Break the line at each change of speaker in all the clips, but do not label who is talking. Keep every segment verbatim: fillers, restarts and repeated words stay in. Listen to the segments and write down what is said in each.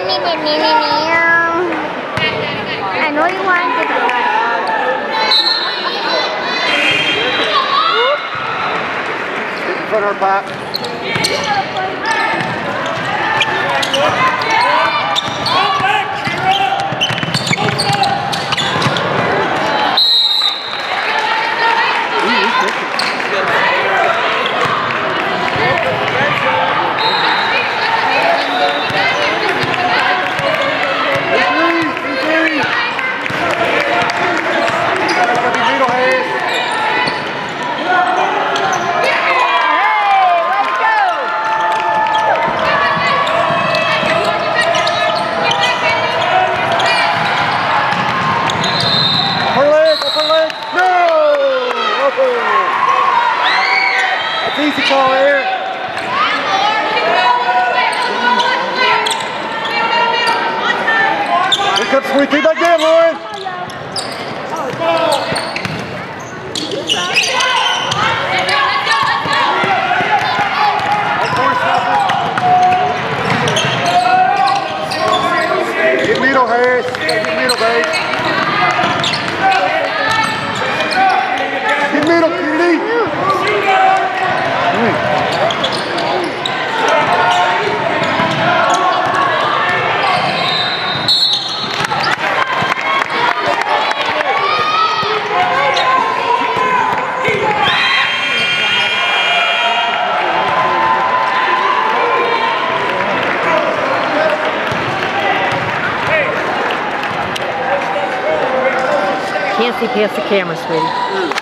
I know you want it.
Get in front of our back. Easy call here. Here comes three. Keep that game, Lauren. Get middle, Harris. Get middle, babe. Get middle, Kennedy.
Can't see past the camera, sweetie.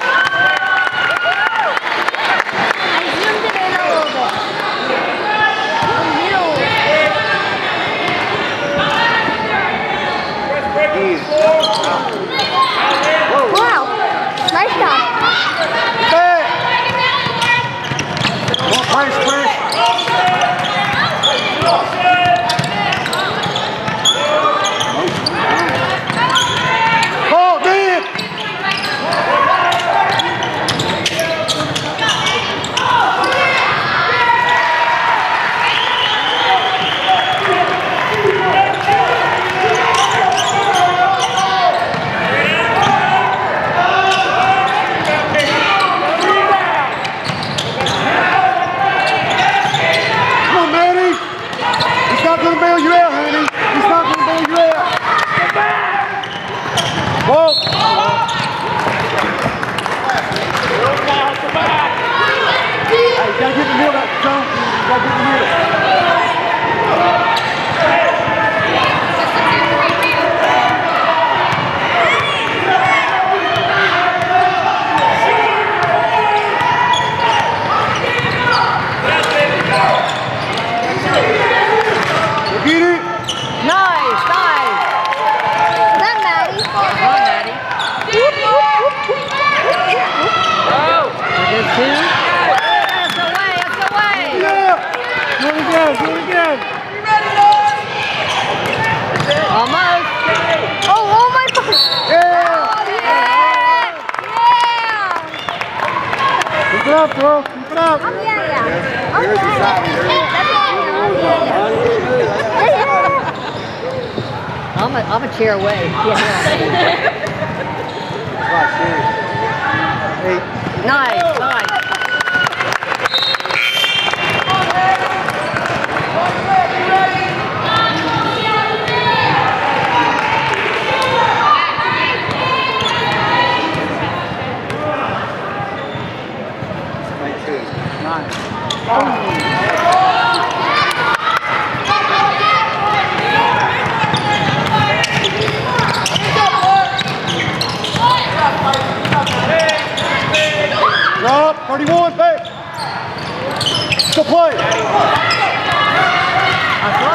Keep it up, bro. Keep it up.
Oh, yeah, yeah. Oh,
Here's the side.
I'm a, I'm a chair away. Nice, nice.
Drop, thirty-one, back. Go play.
I